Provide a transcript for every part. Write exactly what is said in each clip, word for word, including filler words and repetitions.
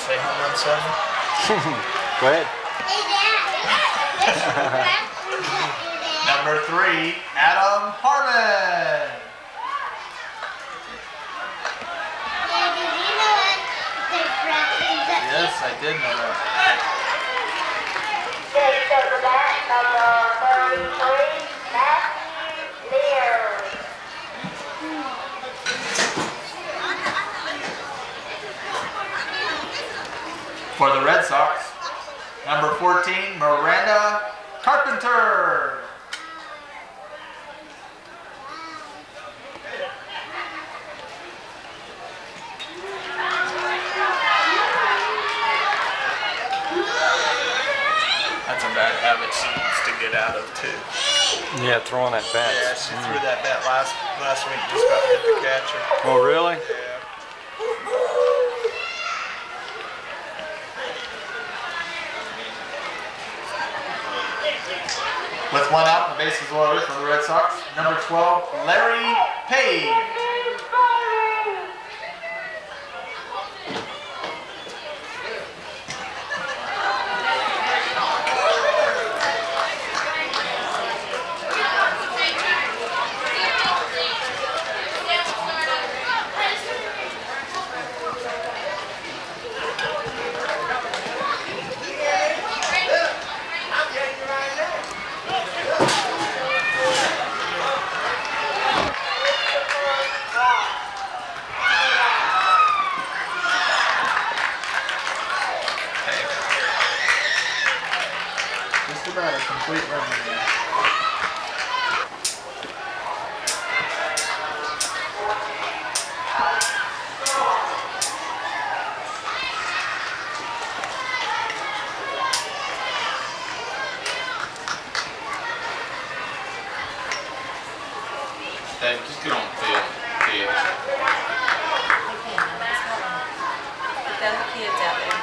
say home run seven? Go ahead. Number three, Adam Harmon. Yes, I did know that. Takes up the bat, number thirty-three, Matthew Lear. For the Red Sox, number fourteen, Miranda Carpenter. That's a bad habit she needs to get out of too. Yeah, throwing that bat. Yeah, she mm. threw that bat last last week, just about hit the catcher. Oh, really? Yeah. With one out, the bases loaded for the Red Sox. Number twelve, Larry Page. Just about a complete run here. Dave, just get on the field. Kids. Put the other kids out there.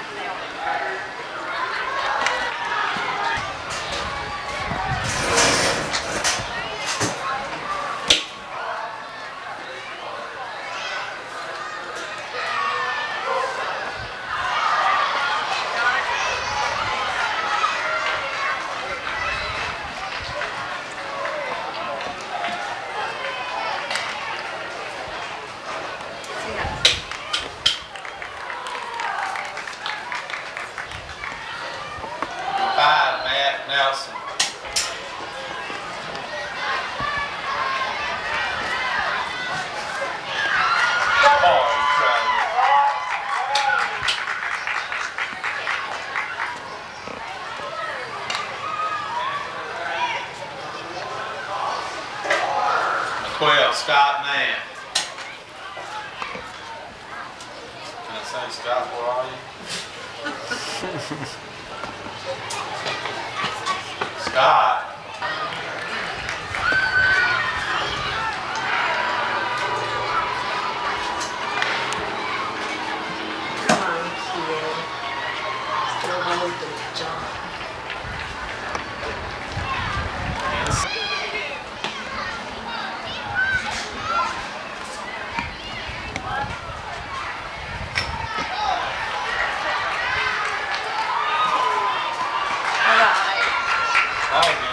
Five, Matt Nelson. Oh, you tried it. twelve, Scott Mann. Can I say Scott, where are you? Scott. Come on, kid. Still holding John. All good.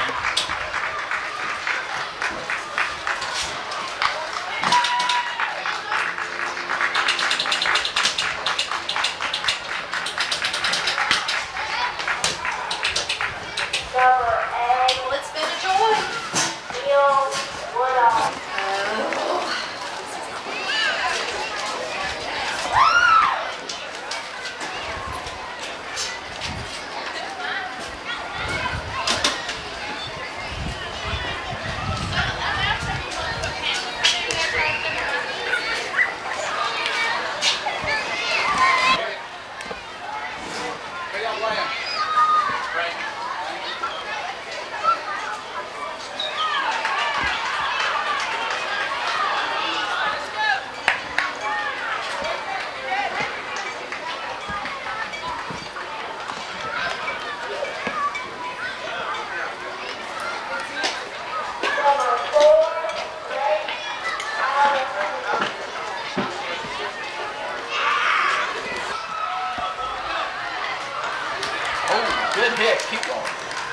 Good hit. Keep going.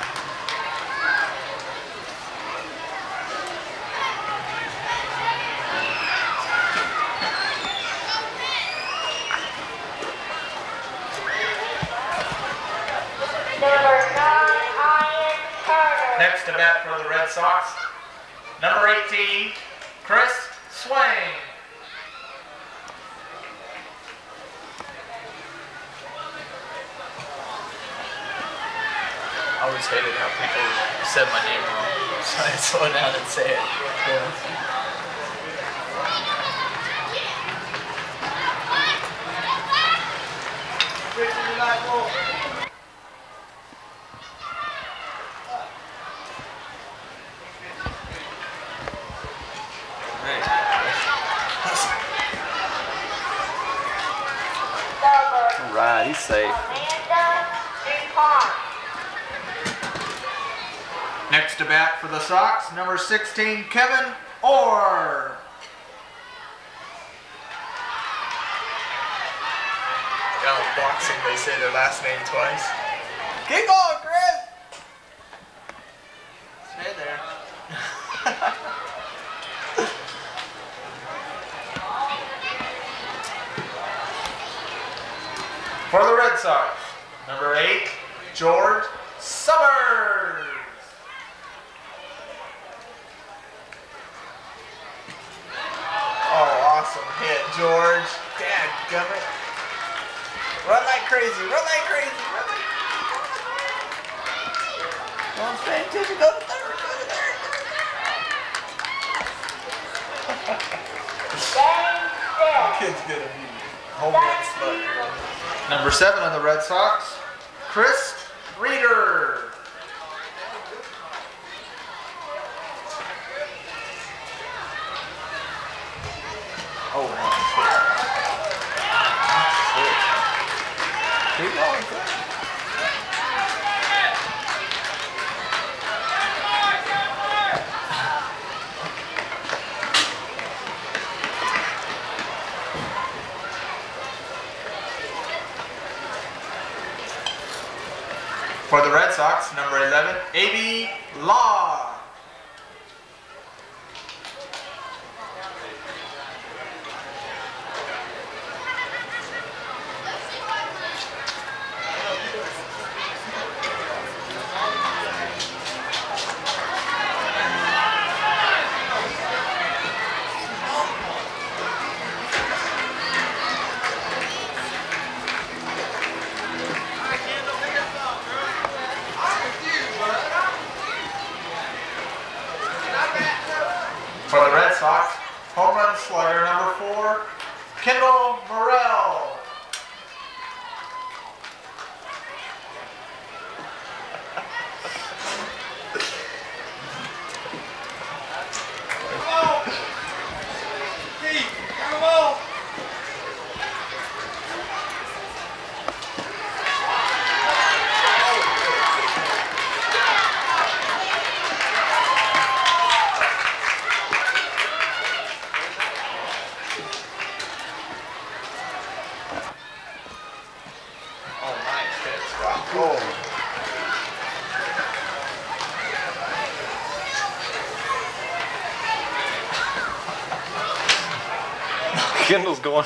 Number nine, Ian Turner. Next to bat for the Red Sox, number eighteen, Chris Swain. I always hated how people said my name wrong, so I slow down and say it. Number Right, he's safe. Amanda DuPont. Next to bat for the Sox, number sixteen, Kevin Orr. Yeah, in boxing they say their last name twice. Keep going, Chris. Stay there. For the Red Sox, number eight, George Summers. Oh, awesome hit, George. Dadgummit. Run like crazy, run like crazy, run like crazy. Don't stay attention, go to third, go to third, go to third. Game six. Kid's gonna be home run slugger. Number seven on the Red Sox, Chris Reeder. Oh, nice hit. Keep going, Chris. For the Red Sox, number eleven, A B Law. For the Red Sox, home run slugger number four, Kendall Morrell. Oh, nice hit, Scott. Cool. Kendall's going.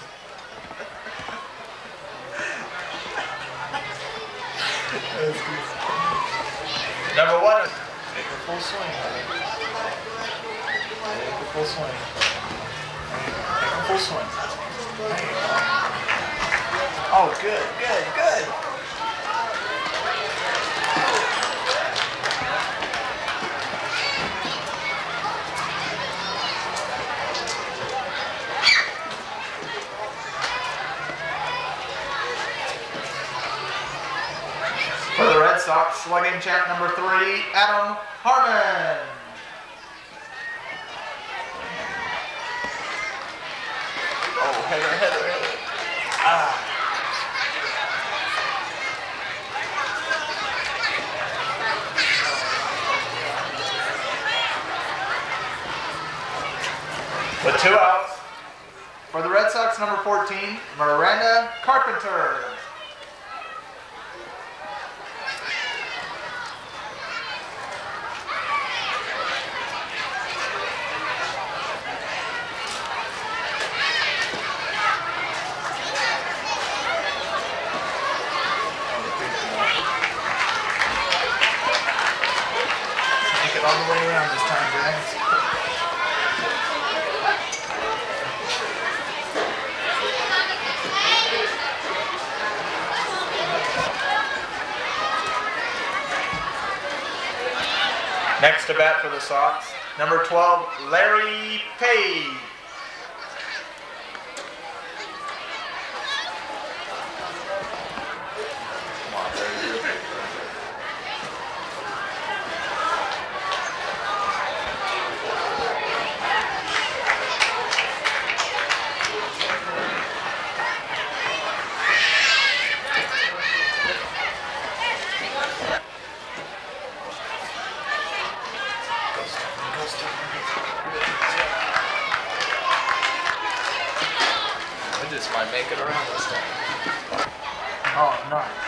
Number one, Take a full swing, honey. Take a full swing. Take a full swing. There you go. Oh, good, good, good. for the Red Sox, slugging champ number three, Adam Harmon. Oh, header, header, header. Ah. With two outs, for the Red Sox, number fourteen, Miranda Carpenter. all the way around this time, guys. Next to bat for the Sox, number twelve, Larry Page. Come on, Larry. I just might make it around this time. Oh, nice.